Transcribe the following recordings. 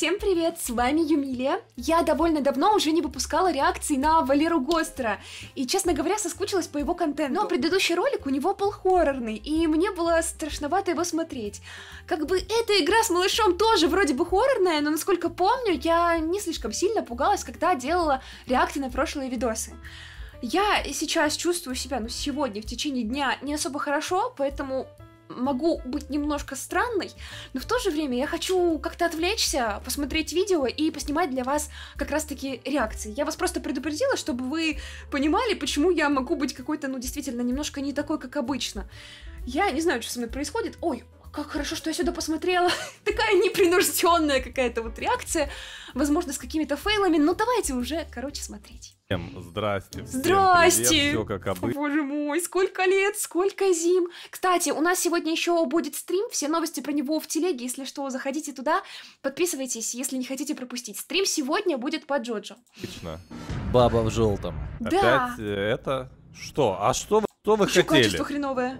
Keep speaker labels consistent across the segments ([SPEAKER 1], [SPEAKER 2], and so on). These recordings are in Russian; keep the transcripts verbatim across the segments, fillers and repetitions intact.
[SPEAKER 1] Всем привет, с вами Юмилия. Я довольно давно уже не выпускала реакции на Валеру Гостера, и, честно говоря, соскучилась по его контенту. Но предыдущий ролик у него был хоррорный, и мне было страшновато его смотреть. Как бы эта игра с малышом тоже вроде бы хоррорная, но, насколько помню, я не слишком сильно пугалась, когда делала реакции на прошлые видосы. Я сейчас чувствую себя, ну, сегодня, в течение дня, не особо хорошо, поэтому могу быть немножко странной, но в то же время я хочу как-то отвлечься, посмотреть видео и поснимать для вас как раз-таки реакции. Я вас просто предупредила, чтобы вы понимали, почему я могу быть какой-то, ну, действительно, немножко не такой, как обычно. Я не знаю, что со мной происходит. Ой, как хорошо, что я сюда посмотрела. Такая непринужденная какая-то вот реакция. Возможно, с какими-то фейлами. Но давайте уже, короче, смотреть.
[SPEAKER 2] Здрасте. Всем
[SPEAKER 1] Здрасте.
[SPEAKER 2] Привет, все как обычно.
[SPEAKER 1] Боже мой, сколько лет, сколько зим. Кстати, у нас сегодня еще будет стрим. Все новости про него в телеге. Если что, заходите туда. Подписывайтесь, если не хотите пропустить. Стрим сегодня будет по Джоджо.
[SPEAKER 2] Отлично.
[SPEAKER 3] Баба в желтом.
[SPEAKER 1] Да.
[SPEAKER 2] Опять это... Что? А что вы, что вы
[SPEAKER 1] Еще
[SPEAKER 2] хотели?
[SPEAKER 1] качество хреновое.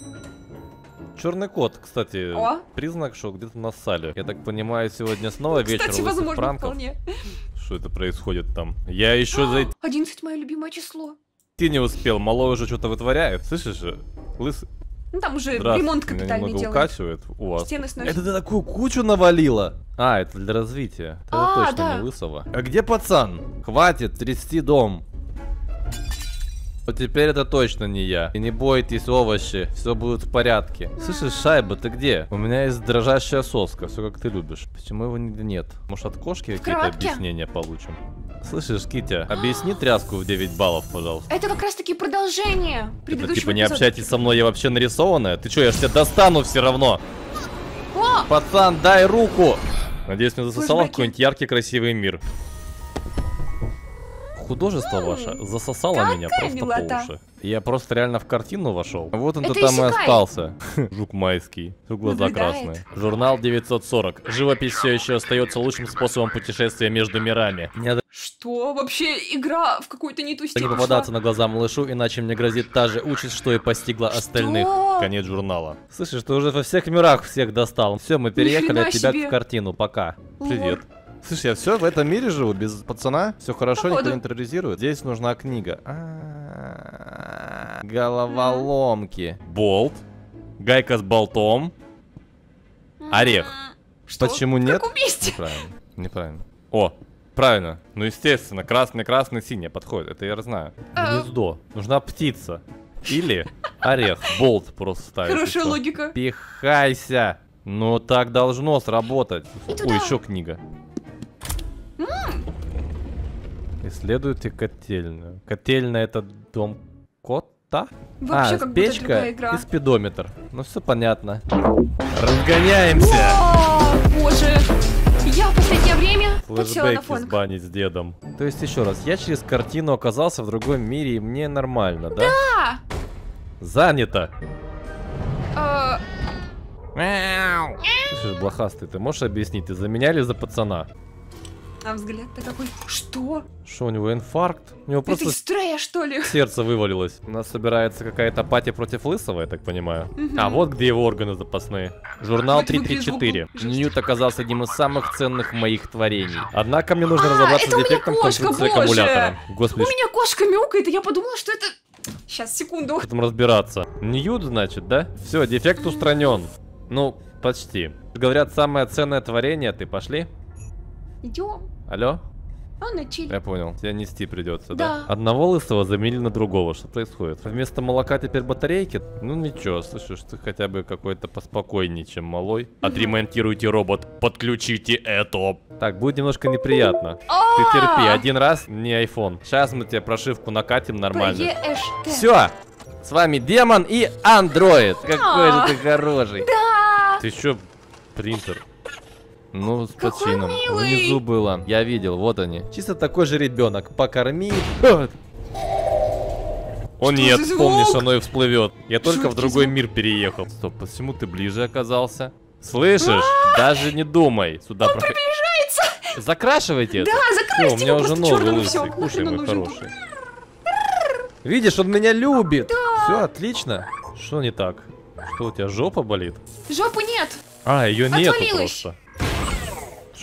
[SPEAKER 2] Черный кот, кстати,
[SPEAKER 1] О.
[SPEAKER 2] признак, что где-то нассали. Я так понимаю, сегодня снова вечер
[SPEAKER 1] Кстати,
[SPEAKER 2] лысых
[SPEAKER 1] возможно,
[SPEAKER 2] пранков.
[SPEAKER 1] вполне.
[SPEAKER 2] Что это происходит там? Я еще зайти
[SPEAKER 1] одиннадцать мое любимое число.
[SPEAKER 2] не успел. Малой уже что-то вытворяет. Слышишь? Лысый.
[SPEAKER 1] Ну там уже
[SPEAKER 2] Здравствуй.
[SPEAKER 1] ремонт
[SPEAKER 2] Меня
[SPEAKER 1] капитальный
[SPEAKER 2] немного
[SPEAKER 1] делает.
[SPEAKER 2] укачивает у вас.
[SPEAKER 1] Стены сносит.
[SPEAKER 3] Это ты такую кучу навалила?
[SPEAKER 2] А, это для развития. Это
[SPEAKER 1] А,
[SPEAKER 2] точно
[SPEAKER 1] да.
[SPEAKER 2] не лысого.
[SPEAKER 3] А где пацан? Хватит трясти дом.
[SPEAKER 2] Вот теперь это точно не я. И не бойтесь, овощи, все будет в порядке. Слышишь, Шайба, ты где? У меня есть дрожащая соска, все как ты любишь. Почему его нигде нет? Может, от кошки какие-то
[SPEAKER 1] коробке?
[SPEAKER 2] объяснения получим? Слышишь, Китя, объясни тряску в девять баллов, пожалуйста.
[SPEAKER 1] Это как раз таки продолжение
[SPEAKER 2] Это
[SPEAKER 1] предыдущего
[SPEAKER 2] типа не
[SPEAKER 1] эпизода.
[SPEAKER 2] общайтесь со мной, я вообще нарисованная? Ты что, я ж тебя достану все равно.
[SPEAKER 1] О!
[SPEAKER 2] Пацан, дай руку. Надеюсь, мне засосало в
[SPEAKER 1] Флэшбэки.
[SPEAKER 2] какой-нибудь яркий, красивый мир. Художество ваше засосало меня
[SPEAKER 1] какая
[SPEAKER 2] просто
[SPEAKER 1] милота.
[SPEAKER 2] по уши. Я просто реально в картину вошел. Вот он-то
[SPEAKER 1] Это
[SPEAKER 2] там и
[SPEAKER 1] Исекай.
[SPEAKER 2] остался. Жук майский. Жук глаза
[SPEAKER 1] Наблюдает.
[SPEAKER 2] красные. Журнал девятьсот сорок. Живопись все еще остается лучшим способом путешествия между мирами. Не надо
[SPEAKER 1] Что? Вообще игра в какую-то не ту
[SPEAKER 2] не
[SPEAKER 1] степень
[SPEAKER 2] попадаться на глаза малышу, иначе мне грозит та же участь, что и постигла остальных.
[SPEAKER 1] Что?
[SPEAKER 2] Конец журнала. Слышишь, ты уже во всех мирах всех достал. Все, мы переехали
[SPEAKER 1] Нихрена
[SPEAKER 2] от тебя
[SPEAKER 1] себе.
[SPEAKER 2] в картину. Пока.
[SPEAKER 1] Лор.
[SPEAKER 2] Привет. Слушай, я все в этом мире живу без пацана, все хорошо,
[SPEAKER 1] Походу.
[SPEAKER 2] никто не терроризирует. Здесь нужна книга. А-а-а. Головоломки. Болт. Гайка с болтом. Орех.
[SPEAKER 1] Что?
[SPEAKER 2] Почему
[SPEAKER 1] В
[SPEAKER 2] нет?
[SPEAKER 1] каком месте?
[SPEAKER 2] Неправильно. Неправильно. О, правильно. Ну естественно, красный, красный, синий подходит. Это я знаю.
[SPEAKER 1] А.
[SPEAKER 2] Гнездо. Нужна птица. Или орех. Болт просто ставить. и
[SPEAKER 1] Хорошая
[SPEAKER 2] всё.
[SPEAKER 1] логика.
[SPEAKER 2] Пихайся. Ну так должно сработать.
[SPEAKER 1] И
[SPEAKER 2] О,
[SPEAKER 1] туда.
[SPEAKER 2] еще книга. Исследуйте котельную. Котельная — это дом кота?
[SPEAKER 1] Вообще
[SPEAKER 2] а,
[SPEAKER 1] как будто
[SPEAKER 2] печка
[SPEAKER 1] другая игра.
[SPEAKER 2] и спидометр. Ну все понятно. Разгоняемся!
[SPEAKER 1] О, боже. Я в последнее время подсела на
[SPEAKER 2] Флэшбэки
[SPEAKER 1] фон.
[SPEAKER 2] с бани с дедом. То есть еще раз, я через картину оказался в другом мире, и мне нормально, да?
[SPEAKER 1] А,
[SPEAKER 2] Занято!
[SPEAKER 1] э,
[SPEAKER 2] Слышишь, блохастый, ты можешь объяснить, ты за меня или за пацана?
[SPEAKER 1] а взгляд-то какой. Что?
[SPEAKER 2] Что, у него инфаркт? У него просто
[SPEAKER 1] Это Стрея, что ли?
[SPEAKER 2] сердце вывалилось. У нас собирается какая-то пати против Лысого, я так понимаю.
[SPEAKER 1] Мгм.
[SPEAKER 2] А вот где его органы запасные. Журнал
[SPEAKER 1] Вот его
[SPEAKER 2] три три четыре.
[SPEAKER 1] без звука.
[SPEAKER 2] Ньют оказался одним из самых ценных моих творений. Однако мне нужно
[SPEAKER 1] А,
[SPEAKER 2] разобраться
[SPEAKER 1] это
[SPEAKER 2] с
[SPEAKER 1] у меня
[SPEAKER 2] дефектом
[SPEAKER 1] кошка,
[SPEAKER 2] конструкции
[SPEAKER 1] боже!
[SPEAKER 2] аккумулятора.
[SPEAKER 1] У
[SPEAKER 2] Господи,
[SPEAKER 1] меня кошка мяукает, и я подумала, что это... Сейчас, секунду.
[SPEAKER 2] что там разбираться? Ньют, значит, да? Все, дефект устранен. Ну, почти. Говорят, самое ценное творение. Ты пошли?
[SPEAKER 1] Идем.
[SPEAKER 2] Алло?
[SPEAKER 1] А, на чили.
[SPEAKER 2] Я понял. Тебя нести придется, да?
[SPEAKER 1] Да.
[SPEAKER 2] Одного лысого заменили на другого. Что происходит? Вместо молока теперь батарейки? Ну ничего, слышишь, ты хотя бы какой-то поспокойнее, чем малой. Отремонтируйте робот, подключите это. Так, будет немножко неприятно.
[SPEAKER 1] А!
[SPEAKER 2] Ты терпи, один раз не айфон. Сейчас мы тебе прошивку накатим нормально.
[SPEAKER 1] Поешь ты.
[SPEAKER 2] Все! С вами Демон и Андроид. Какой же ты хороший.
[SPEAKER 1] Да.
[SPEAKER 2] Ты что, принтер? Ну, с
[SPEAKER 1] Какой
[SPEAKER 2] почином.
[SPEAKER 1] милый.
[SPEAKER 2] Внизу было. Я видел, вот они. Чисто такой же ребенок. Покорми. О
[SPEAKER 1] Что
[SPEAKER 2] нет,
[SPEAKER 1] за звук?
[SPEAKER 2] помнишь, оно и всплывет. Я только в
[SPEAKER 1] Жуткий
[SPEAKER 2] другой
[SPEAKER 1] звук.
[SPEAKER 2] мир переехал. Стоп, почему ты ближе оказался? Слышишь? Даже не думай. Сюда проходи.
[SPEAKER 1] Приближается.
[SPEAKER 2] Закрашивайте это.
[SPEAKER 1] Да,
[SPEAKER 2] Всё,
[SPEAKER 1] закрасьте
[SPEAKER 2] у меня
[SPEAKER 1] его
[SPEAKER 2] уже
[SPEAKER 1] просто
[SPEAKER 2] новый
[SPEAKER 1] чёрным, и
[SPEAKER 2] лысый.
[SPEAKER 1] всё.
[SPEAKER 2] Кушай,
[SPEAKER 1] Нахрен он
[SPEAKER 2] мой
[SPEAKER 1] нужен?
[SPEAKER 2] хороший. Видишь, он меня любит. Все, отлично. Что не так? Что, у тебя жопа болит?
[SPEAKER 1] Жопы нет.
[SPEAKER 2] А, ее нету
[SPEAKER 1] Отвалилась.
[SPEAKER 2] просто.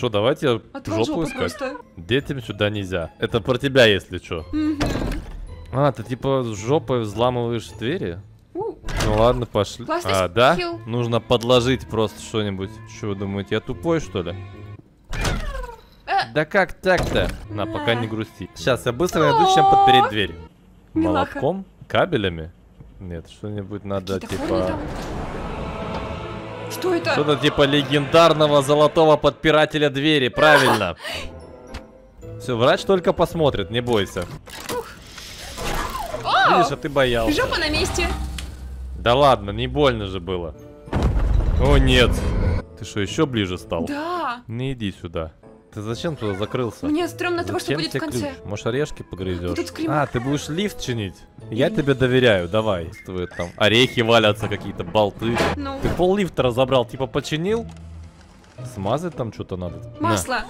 [SPEAKER 2] Что, давайте
[SPEAKER 1] Отвал
[SPEAKER 2] жопу
[SPEAKER 1] жопу
[SPEAKER 2] искать.
[SPEAKER 1] просто.
[SPEAKER 2] Детям сюда нельзя. Это про тебя, если что.
[SPEAKER 1] Мгм.
[SPEAKER 2] А, ты типа с жопой взламываешь двери?
[SPEAKER 1] У,
[SPEAKER 2] Ну ладно, пошли.
[SPEAKER 1] Классный
[SPEAKER 2] А, да?
[SPEAKER 1] скилл.
[SPEAKER 2] Нужно подложить просто что-нибудь. Что вы думаете, я тупой, что ли?
[SPEAKER 1] Э.
[SPEAKER 2] Да как так-то? На, пока
[SPEAKER 1] А.
[SPEAKER 2] не грусти. Сейчас я быстро найду, чем подпереть дверь.
[SPEAKER 1] Милаха.
[SPEAKER 2] Молотком? Кабелями? Нет, что-нибудь надо
[SPEAKER 1] какие-то формы
[SPEAKER 2] типа...
[SPEAKER 1] там. Что это?
[SPEAKER 2] Что-то типа легендарного золотого подпирателя двери, правильно. Все, врач только посмотрит, не бойся.
[SPEAKER 1] О,
[SPEAKER 2] Видишь, а ты боялся.
[SPEAKER 1] жопа на месте.
[SPEAKER 2] Да ладно, не больно же было. О нет. Ты что, еще ближе стал?
[SPEAKER 1] Да.
[SPEAKER 2] Не иди сюда. Ты зачем туда закрылся?
[SPEAKER 1] Мне стрёмно того, что
[SPEAKER 2] Зачем
[SPEAKER 1] будет в
[SPEAKER 2] тебе
[SPEAKER 1] конце.
[SPEAKER 2] ключ? Может, орешки погрызешь?
[SPEAKER 1] Тут скример.
[SPEAKER 2] А, ты будешь лифт чинить? Я тебе доверяю, давай. Твои там орехи валятся, какие-то болты.
[SPEAKER 1] Ну,
[SPEAKER 2] Ты пол лифта разобрал, типа починил? Смазать там что-то надо. На.
[SPEAKER 1] масло.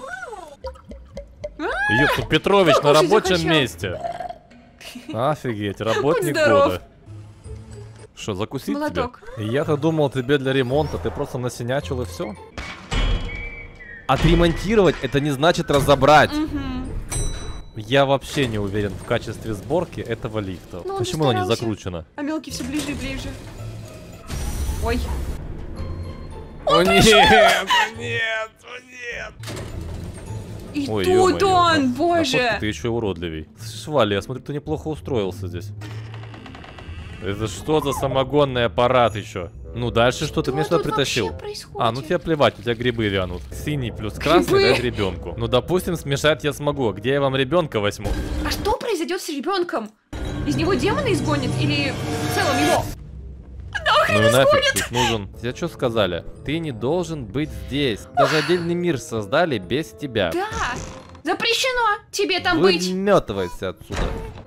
[SPEAKER 2] Ёпта, Петрович на
[SPEAKER 1] Кушать
[SPEAKER 2] рабочем
[SPEAKER 1] захотел.
[SPEAKER 2] месте. Офигеть, работник
[SPEAKER 1] Будь здоров.
[SPEAKER 2] года. Что, закусить
[SPEAKER 1] Молоток.
[SPEAKER 2] тебе? Я-то думал тебе для ремонта, ты просто насинячил и все. Отремонтировать это не значит разобрать.
[SPEAKER 1] Мгм.
[SPEAKER 2] Я вообще не уверен в качестве сборки этого лифта.
[SPEAKER 1] Ну, он
[SPEAKER 2] Почему оно не
[SPEAKER 1] старался.
[SPEAKER 2] закручено?
[SPEAKER 1] А мелкий все ближе и ближе. Ой.
[SPEAKER 2] О нет, о нет, о нет.
[SPEAKER 1] И
[SPEAKER 2] Ой,
[SPEAKER 1] тут
[SPEAKER 2] ё-моё,
[SPEAKER 1] он,
[SPEAKER 2] на-
[SPEAKER 1] боже.
[SPEAKER 2] на фотке ты еще уродливей. Слышь, Валя, я смотрю, ты неплохо устроился здесь. Это что за самогонный аппарат еще? Ну дальше что, ты меня сюда
[SPEAKER 1] тут
[SPEAKER 2] притащил?
[SPEAKER 1] вообще происходит?
[SPEAKER 2] А, ну тебе плевать, у тебя грибы вянут. Синий плюс красный
[SPEAKER 1] Грибы?
[SPEAKER 2] дать ребенку. Ну допустим, смешать я смогу. А где я вам ребенка возьму?
[SPEAKER 1] А что произойдет с ребенком? Из него демона изгонит или в целом его?
[SPEAKER 2] Ну и нафиг тут нужен. Тебе что сказали? Ты не должен быть здесь. Даже отдельный мир создали без тебя.
[SPEAKER 1] Да. Запрещено тебе там быть.
[SPEAKER 2] Выметывайся отсюда.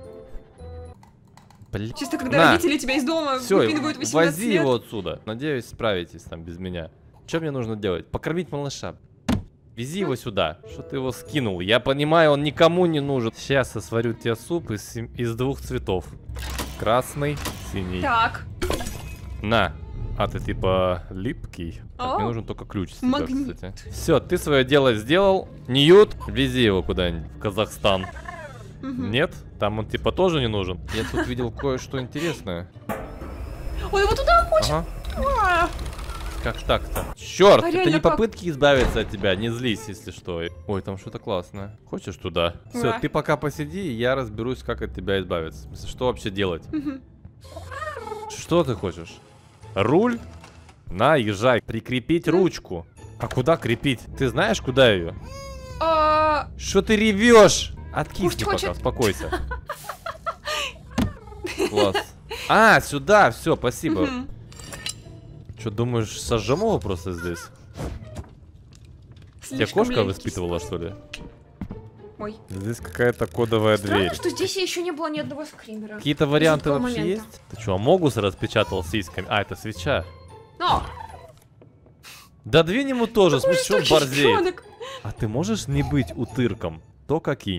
[SPEAKER 2] Блин.
[SPEAKER 1] Чисто когда
[SPEAKER 2] На.
[SPEAKER 1] родители тебя из дома
[SPEAKER 2] Все,
[SPEAKER 1] выкидывают восемнадцать
[SPEAKER 2] вози
[SPEAKER 1] лет.
[SPEAKER 2] его отсюда. Надеюсь, справитесь там без меня. Что мне нужно делать? Покормить малыша. Вези его сюда. Что ты его скинул? Я понимаю, он никому не нужен. Сейчас я сварю тебе суп из, сем- из двух цветов. Красный, синий.
[SPEAKER 1] Так.
[SPEAKER 2] На. А ты типа липкий. Так,
[SPEAKER 1] О,
[SPEAKER 2] мне нужен только ключ с тебя,
[SPEAKER 1] магнит.
[SPEAKER 2] кстати. Все, ты свое дело сделал. Ньют, вези его куда-нибудь в Казахстан.
[SPEAKER 1] Мгм.
[SPEAKER 2] Нет? Там он типа тоже не нужен. Я тут видел кое-что интересное.
[SPEAKER 1] Ой, его туда хочет.
[SPEAKER 2] Ага.
[SPEAKER 1] А,
[SPEAKER 2] Как так-то? Черт,
[SPEAKER 1] А
[SPEAKER 2] это
[SPEAKER 1] реально
[SPEAKER 2] не
[SPEAKER 1] как?
[SPEAKER 2] попытки избавиться от тебя, не злись, если что. Ой, там что-то классное. Хочешь туда? Все,
[SPEAKER 1] Да.
[SPEAKER 2] ты пока посиди, и я разберусь, как от тебя избавиться. В смысле, что вообще делать?
[SPEAKER 1] мгм.
[SPEAKER 2] Что ты хочешь? Руль? На, езжай. Прикрепить ручку. А куда крепить? Ты знаешь, куда ее?
[SPEAKER 1] А,
[SPEAKER 2] Что ты ревешь? Откисни
[SPEAKER 1] Пусть
[SPEAKER 2] пока,
[SPEAKER 1] хочет.
[SPEAKER 2] успокойся. Класс. А, сюда, все, спасибо.
[SPEAKER 1] мгм.
[SPEAKER 2] Что, думаешь, сожжем его просто здесь? Тебя
[SPEAKER 1] Слишком
[SPEAKER 2] кошка
[SPEAKER 1] легкий.
[SPEAKER 2] воспитывала, что ли?
[SPEAKER 1] Ой.
[SPEAKER 2] Здесь какая-то кодовая
[SPEAKER 1] Странно,
[SPEAKER 2] дверь.
[SPEAKER 1] что здесь еще не было ни одного скримера.
[SPEAKER 2] Какие-то варианты
[SPEAKER 1] такого
[SPEAKER 2] вообще
[SPEAKER 1] момента.
[SPEAKER 2] есть? Ты что, Амогус распечатал сиськами? А, это свеча.
[SPEAKER 1] Но!
[SPEAKER 2] Да двинь ему тоже, в смысле, что он
[SPEAKER 1] жестокий
[SPEAKER 2] борзеет?
[SPEAKER 1] ребенок.
[SPEAKER 2] А ты можешь не быть утырком? То кинь.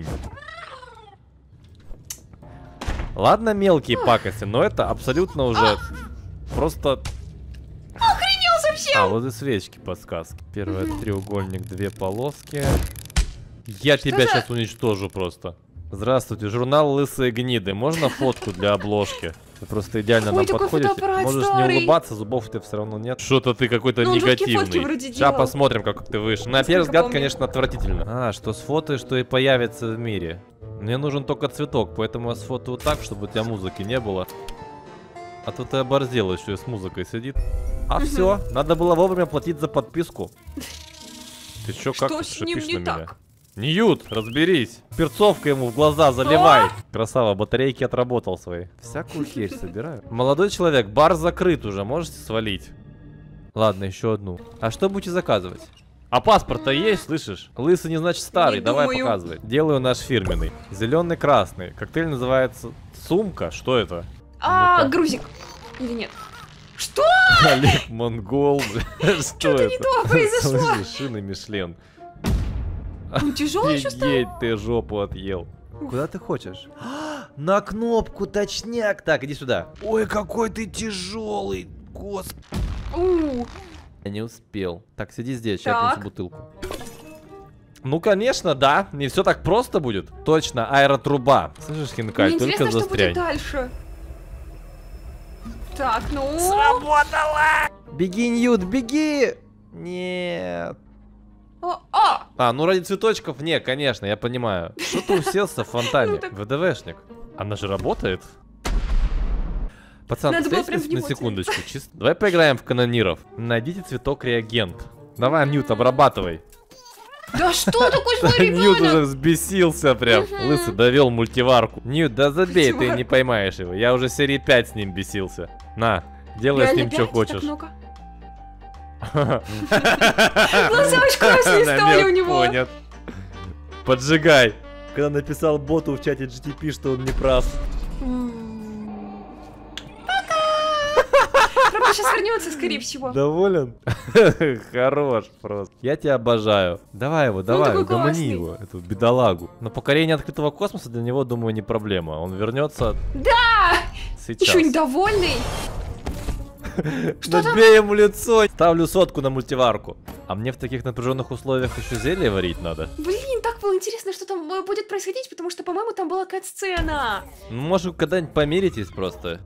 [SPEAKER 2] Ладно, мелкие пакости, но это абсолютно уже просто...
[SPEAKER 1] Охренел совсем!
[SPEAKER 2] А, вот и свечки подсказки. Первый треугольник, две полоски. Я тебя
[SPEAKER 1] за-
[SPEAKER 2] сейчас уничтожу просто. Здравствуйте, журнал «Лысые гниды». Можно фотку для обложки? Вы просто идеально
[SPEAKER 1] Ой,
[SPEAKER 2] нам
[SPEAKER 1] такой
[SPEAKER 2] подходите.
[SPEAKER 1] фотоаппарат
[SPEAKER 2] Можешь
[SPEAKER 1] старый.
[SPEAKER 2] не улыбаться, зубов у тебя все равно нет. Что-то ты какой-то
[SPEAKER 1] Ну, он жуткие
[SPEAKER 2] негативный.
[SPEAKER 1] фотки вроде
[SPEAKER 2] Сейчас
[SPEAKER 1] делал.
[SPEAKER 2] посмотрим, как ты выйдешь. На
[SPEAKER 1] Насколько
[SPEAKER 2] первый взгляд,
[SPEAKER 1] помню.
[SPEAKER 2] конечно, отвратительно. А, что с фото, что и появится в мире. Мне нужен только цветок, поэтому я сфотаю так, чтобы у тебя музыки не было. А то ты оборзела, еще и с музыкой сидит. А все, надо было вовремя платить за подписку. Ты чё, как
[SPEAKER 1] Что
[SPEAKER 2] тут
[SPEAKER 1] с ним
[SPEAKER 2] шипишь
[SPEAKER 1] не
[SPEAKER 2] на меня?
[SPEAKER 1] так?
[SPEAKER 2] Ньют, разберись. Перцовка ему в глаза заливай. Красава, батарейки отработал свои. Всякую херь собираю. Молодой человек, бар закрыт уже, можете свалить? Ладно, еще одну. А что будете заказывать? А паспорт-то есть, слышишь? Лысый не значит старый,
[SPEAKER 1] Не
[SPEAKER 2] давай
[SPEAKER 1] думаю.
[SPEAKER 2] показывай. Делаю наш фирменный. Зеленый красный. Коктейль называется сумка. Что это?
[SPEAKER 1] А,
[SPEAKER 2] Ну-ка.
[SPEAKER 1] грузик. Или нет? Что?
[SPEAKER 2] Олег Монгол. Что
[SPEAKER 1] Что-то не
[SPEAKER 2] это?
[SPEAKER 1] то произошло.
[SPEAKER 2] Слушай, шины Мишлен.
[SPEAKER 1] Он тяжелый еще стал.
[SPEAKER 2] Офигеть, ты жопу отъел. Куда ты хочешь? На кнопку, точняк. Так, иди сюда. Ой, какой ты тяжелый. Господи.
[SPEAKER 1] У,
[SPEAKER 2] Я не успел. Так, сиди здесь, сейчас я
[SPEAKER 1] Так.
[SPEAKER 2] принесу бутылку. Ну, конечно, да. Не все так просто будет. Точно, аэротруба. Слышишь, Хинкаль,
[SPEAKER 1] Мне
[SPEAKER 2] только
[SPEAKER 1] интересно, что будет
[SPEAKER 2] застрянь.
[SPEAKER 1] дальше. Так, ну...
[SPEAKER 2] Сработало!
[SPEAKER 3] Беги, Ньют, беги! Нет.
[SPEAKER 1] О, о!
[SPEAKER 2] А, ну ради цветочков, не, конечно, я понимаю. Что ты уселся в фонтане? ВДВшник. Она же работает. Пацан,
[SPEAKER 1] Надо было
[SPEAKER 2] встретились
[SPEAKER 1] прям
[SPEAKER 2] на
[SPEAKER 1] внимательно.
[SPEAKER 2] секундочку. Чис- Давай поиграем в канониров. Найдите цветок реагент. Давай, Ньют, обрабатывай.
[SPEAKER 1] Да что такой злой
[SPEAKER 2] Ньют уже
[SPEAKER 1] ребенок?
[SPEAKER 2] взбесился прям.
[SPEAKER 1] Мгм.
[SPEAKER 2] Лысый довел мультиварку. Ньют, да забей, ты
[SPEAKER 1] Мультиварку.
[SPEAKER 2] не поймаешь его. Я уже серии пять с ним бесился. На, делай с ним что хочешь.
[SPEAKER 1] Глаза очень красные стали у
[SPEAKER 2] Намек
[SPEAKER 1] него.
[SPEAKER 2] понят. Поджигай. Когда написал боту в чате джи ти пи, что он не прав.
[SPEAKER 1] Правда, сейчас вернется, скорее всего.
[SPEAKER 2] Доволен? Хорош просто. Я тебя обожаю. Давай его, давай,
[SPEAKER 1] такой
[SPEAKER 2] угомони
[SPEAKER 1] классный.
[SPEAKER 2] его, эту бедолагу. Но покорение открытого космоса для него, думаю, не проблема. Он вернется
[SPEAKER 1] Да!
[SPEAKER 2] сейчас.
[SPEAKER 1] Еще недовольный. Что там?
[SPEAKER 2] Набей ему лицо. Ставлю сотку на мультиварку. А мне в таких напряженных условиях еще зелье варить надо.
[SPEAKER 1] Блин, так было интересно, что там э, будет происходить, потому что, по-моему, там была кат-сцена.
[SPEAKER 2] Ну, может, когда-нибудь помиритесь просто.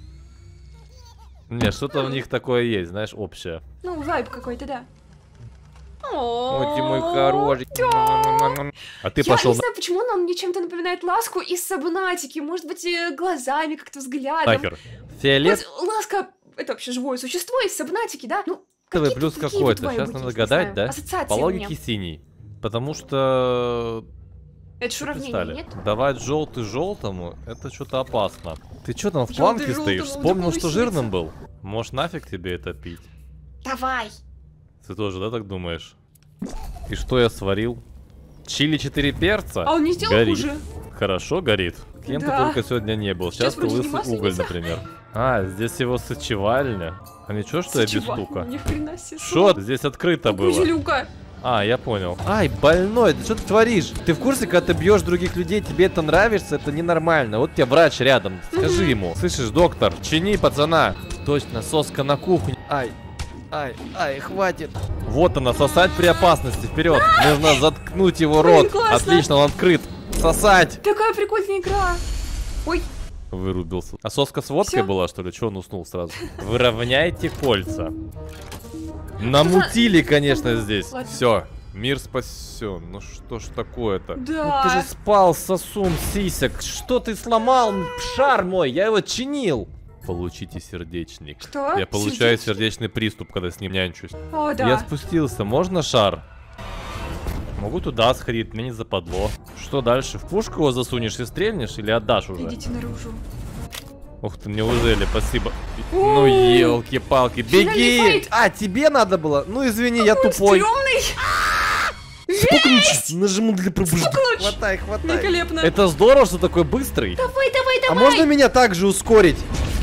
[SPEAKER 2] Не, что-то в них такое есть, знаешь, общее.
[SPEAKER 1] Ну, вайб какой-то, да.
[SPEAKER 2] Ой, ты мой
[SPEAKER 1] О,
[SPEAKER 2] хороший. А ты
[SPEAKER 1] Я
[SPEAKER 2] пошел
[SPEAKER 1] не знаю, почему он мне чем-то напоминает ласку из Сабнатики. Может быть, э, глазами, как-то взглядом.
[SPEAKER 2] нахер. Фиолет.
[SPEAKER 1] Вот ласка — это вообще живое существо из Сабнатики, да? Ну,
[SPEAKER 2] Давай,
[SPEAKER 1] какие-то
[SPEAKER 2] плюс
[SPEAKER 1] такие
[SPEAKER 2] какой-то.
[SPEAKER 1] вот вайбы
[SPEAKER 2] Сейчас надо
[SPEAKER 1] есть, не
[SPEAKER 2] гадать,
[SPEAKER 1] знаю.
[SPEAKER 2] да?
[SPEAKER 1] Ассоциации
[SPEAKER 2] По
[SPEAKER 1] у
[SPEAKER 2] логике
[SPEAKER 1] меня.
[SPEAKER 2] синий. Потому что...
[SPEAKER 1] Это ж уравнение,
[SPEAKER 2] Пристали.
[SPEAKER 1] нет?
[SPEAKER 2] Давать желтый желтому, это что-то опасно. Ты что там в
[SPEAKER 1] Желтый
[SPEAKER 2] планке стоишь?
[SPEAKER 1] желтому,
[SPEAKER 2] Вспомнил,
[SPEAKER 1] да
[SPEAKER 2] что
[SPEAKER 1] получится.
[SPEAKER 2] жирным был? Может, нафиг тебе это пить?
[SPEAKER 1] Давай.
[SPEAKER 2] Ты тоже, да, так думаешь? И что я сварил? Чили четыре перца?
[SPEAKER 1] А он не сделал
[SPEAKER 2] Горит.
[SPEAKER 1] хуже?
[SPEAKER 2] Хорошо горит. Кем ты
[SPEAKER 1] Да.
[SPEAKER 2] только сегодня не был. Сейчас
[SPEAKER 1] Сейчас
[SPEAKER 2] ты
[SPEAKER 1] вроде
[SPEAKER 2] лысый
[SPEAKER 1] не
[SPEAKER 2] уголь,
[SPEAKER 1] масленница.
[SPEAKER 2] например. А, здесь его сочевальня. А ничего, что я без
[SPEAKER 1] Сочевальня,
[SPEAKER 2] стука?
[SPEAKER 1] ни хрена себе.
[SPEAKER 2] Что? Здесь открыто было.
[SPEAKER 1] Люка.
[SPEAKER 2] А, я понял.
[SPEAKER 3] Ай, больной, ты что ты творишь? Ты в курсе, когда ты бьешь других людей, тебе это нравится? Это ненормально. Вот
[SPEAKER 2] Вот тебе врач рядом, скажи ему. Слышишь, доктор, чини пацана.
[SPEAKER 3] точно, соска на кухне. Ай, ай, ай, хватит.
[SPEAKER 2] Вот она, сосать при опасности, вперед. Нужно заткнуть его рот.
[SPEAKER 1] классно.
[SPEAKER 2] Отлично, он открыт. Сосать.
[SPEAKER 1] Такая прикольная игра. Ой,
[SPEAKER 2] Вырубился. А соска с водкой
[SPEAKER 1] Всё?
[SPEAKER 2] была, что ли? Чего он уснул сразу? Выровняйте кольца. Намутили, конечно, здесь.
[SPEAKER 1] Ладно.
[SPEAKER 2] Все, мир спасен. Ну что ж такое-то?
[SPEAKER 1] да.
[SPEAKER 2] Ну ты же спал, сосун сисек. Что ты сломал? Шар мой, я его чинил. Получите сердечник.
[SPEAKER 1] Что?
[SPEAKER 2] Я получаю
[SPEAKER 1] Сердечник?
[SPEAKER 2] сердечный приступ, когда с ним нянчусь.
[SPEAKER 1] О, да.
[SPEAKER 2] Я спустился, можно шар? Могу туда сходить, мне не западло. Что дальше? В пушку его засунешь и стрельнешь или отдашь уже?
[SPEAKER 1] Идите наружу.
[SPEAKER 2] Ух ты, неужели? Спасибо.
[SPEAKER 1] О,
[SPEAKER 2] Ну елки-палки,
[SPEAKER 1] финальный
[SPEAKER 2] беги!
[SPEAKER 1] файт.
[SPEAKER 3] А, тебе надо было? Ну извини, я
[SPEAKER 1] Он
[SPEAKER 3] тупой.
[SPEAKER 1] стрёмный.
[SPEAKER 3] Спукнуть! Нажму для пробуждения.
[SPEAKER 1] Спукнуть.
[SPEAKER 3] Хватай, хватай.
[SPEAKER 1] Великолепно.
[SPEAKER 2] Это здорово, что такой быстрый.
[SPEAKER 1] Давай, давай,
[SPEAKER 3] А
[SPEAKER 1] давай.
[SPEAKER 3] можно меня также ускорить?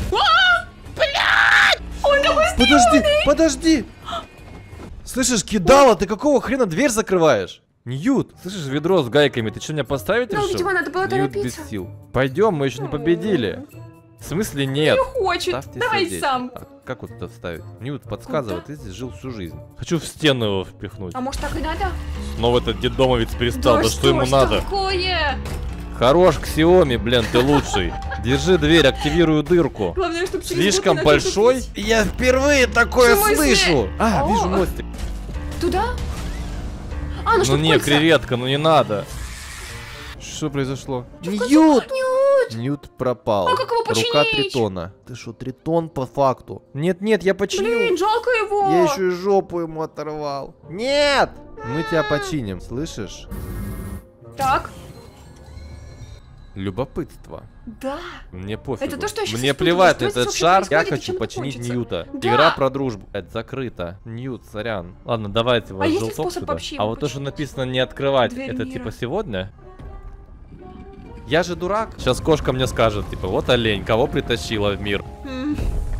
[SPEAKER 1] Он такой
[SPEAKER 3] Подожди, подожди. Слышишь, кидала, ты какого хрена дверь закрываешь?
[SPEAKER 2] Ньют, слышишь, ведро с гайками, ты что, меня поставить
[SPEAKER 1] Ну,
[SPEAKER 2] решил?
[SPEAKER 1] видимо, надо было
[SPEAKER 2] Ньют без
[SPEAKER 1] торопиться.
[SPEAKER 2] сил. Пойдем, мы еще не победили. В смысле нет?
[SPEAKER 1] Не хочет.
[SPEAKER 2] Ставьте
[SPEAKER 1] Давай
[SPEAKER 2] сердечко.
[SPEAKER 1] сам.
[SPEAKER 2] А как вот это вставить? Ньют, подсказывай,
[SPEAKER 1] Куда?
[SPEAKER 2] ты здесь жил всю жизнь. Хочу в стену его впихнуть.
[SPEAKER 1] А может так и надо?
[SPEAKER 2] Снова этот деддомовец перестал, да, что ему
[SPEAKER 1] ж
[SPEAKER 2] надо?
[SPEAKER 1] такое?
[SPEAKER 2] Хорош, Xiaomi, блин, ты лучший. Держи дверь, активирую дырку.
[SPEAKER 1] Главное, чтобы через
[SPEAKER 2] Слишком
[SPEAKER 1] год не начали
[SPEAKER 2] большой?
[SPEAKER 1] тупить.
[SPEAKER 3] Я впервые такое
[SPEAKER 1] В смысле?
[SPEAKER 3] слышу.
[SPEAKER 2] А,
[SPEAKER 1] О.
[SPEAKER 2] вижу мостик.
[SPEAKER 1] Туда? А, ну,
[SPEAKER 2] Ну
[SPEAKER 1] чтоб
[SPEAKER 2] не,
[SPEAKER 1] кольца.
[SPEAKER 2] креветка, ну не надо. Что произошло?
[SPEAKER 3] Ньют!
[SPEAKER 1] Ньют.
[SPEAKER 3] Ньют пропал.
[SPEAKER 1] А как его
[SPEAKER 3] Рука
[SPEAKER 1] починить?
[SPEAKER 3] Тритона. Ты что, Тритон по факту?
[SPEAKER 2] Нет-нет, я починю.
[SPEAKER 1] Блин, жалко его.
[SPEAKER 3] Я еще и жопу ему оторвал. Нет! Мы тебя починим, слышишь?
[SPEAKER 1] Так,
[SPEAKER 2] Любопытство.
[SPEAKER 1] да.
[SPEAKER 2] Мне пофиг.
[SPEAKER 1] Это то, что я щас
[SPEAKER 2] Мне
[SPEAKER 1] испытываю.
[SPEAKER 2] плевать на
[SPEAKER 1] Что здесь
[SPEAKER 2] этот
[SPEAKER 1] вообще
[SPEAKER 2] шар, я
[SPEAKER 1] происходит и
[SPEAKER 2] хочу
[SPEAKER 1] чем это
[SPEAKER 2] починить
[SPEAKER 1] кончится?
[SPEAKER 2] Ньюта.
[SPEAKER 1] Да.
[SPEAKER 2] Игра про дружбу. Это закрыто. Ньют, сорян. Ладно, давайте вас
[SPEAKER 1] А есть ли
[SPEAKER 2] желток
[SPEAKER 1] способ
[SPEAKER 2] сюда.
[SPEAKER 1] вообще
[SPEAKER 2] А
[SPEAKER 1] его
[SPEAKER 2] вот то, что
[SPEAKER 1] починить?
[SPEAKER 2] написано не открывать,
[SPEAKER 1] Дверь
[SPEAKER 2] это
[SPEAKER 1] мира.
[SPEAKER 2] типа сегодня? Я же дурак. Сейчас кошка мне скажет, типа, вот олень, кого притащила в мир?
[SPEAKER 1] М.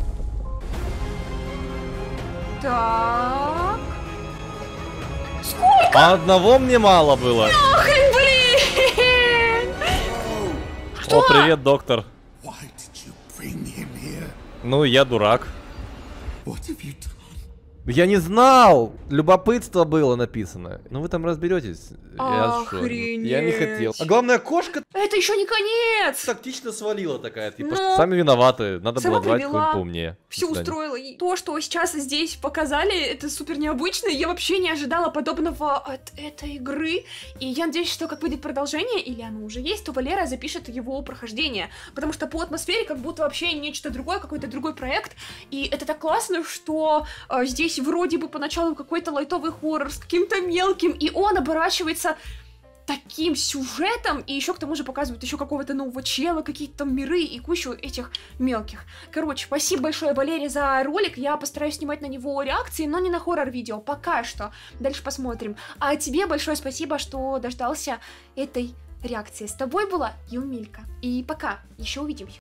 [SPEAKER 1] Так. Сколько?
[SPEAKER 2] А одного мне мало было.
[SPEAKER 1] Ах, блин! Что?
[SPEAKER 2] О, привет, доктор.
[SPEAKER 4] Why did you bring him here?
[SPEAKER 2] Ну, я дурак.
[SPEAKER 4] What have you done?
[SPEAKER 3] Я не знал! Любопытство было написано. Ну вы там разберетесь. Я, шо,
[SPEAKER 1] Охренеть.
[SPEAKER 3] я не хотел. А главное, кошка
[SPEAKER 1] Это еще не конец!
[SPEAKER 3] тактично свалила такая. Типа,
[SPEAKER 1] Ну,
[SPEAKER 3] сами виноваты. Надо
[SPEAKER 1] сама
[SPEAKER 3] было звать
[SPEAKER 1] привела.
[SPEAKER 3] кого-нибудь поумнее.
[SPEAKER 1] все
[SPEAKER 3] До свидания.
[SPEAKER 1] устроила. И то, что сейчас здесь показали, это супер необычно. Я вообще не ожидала подобного от этой игры. И я надеюсь, что как выйдет продолжение, или оно уже есть, то Валера запишет его прохождение. Потому что по атмосфере как будто вообще нечто другое, какой-то другой проект. И это так классно, что э, здесь вроде бы поначалу какой-то лайтовый хоррор с каким-то мелким, и он оборачивается таким сюжетом, и еще к тому же показывают еще какого-то нового чела, какие-то там миры и кучу этих мелких. Короче, спасибо большое, Валере, за ролик. Я постараюсь снимать на него реакции, но не на хоррор-видео, пока что. Дальше посмотрим. А тебе большое спасибо, что дождался этой реакции. С тобой была Юмилька. И пока, еще увидимся.